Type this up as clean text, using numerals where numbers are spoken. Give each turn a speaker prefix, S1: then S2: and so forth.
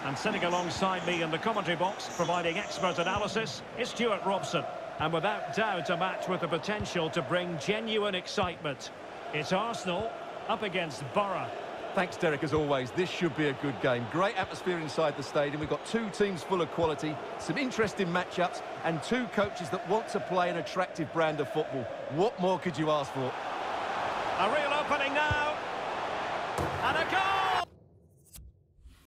S1: And sitting alongside me in the commentary box, providing expert analysis, is Stuart Robson. And without doubt, a match with the potential to bring genuine excitement. It's Arsenal up against Borough.
S2: Thanks, Derek, as always. This should be a good game. Great atmosphere inside the stadium. We've got two teams full of quality, some interesting matchups, and two coaches that want to play an attractive brand of football. What more could you ask for?
S1: A real opening now. And a goal!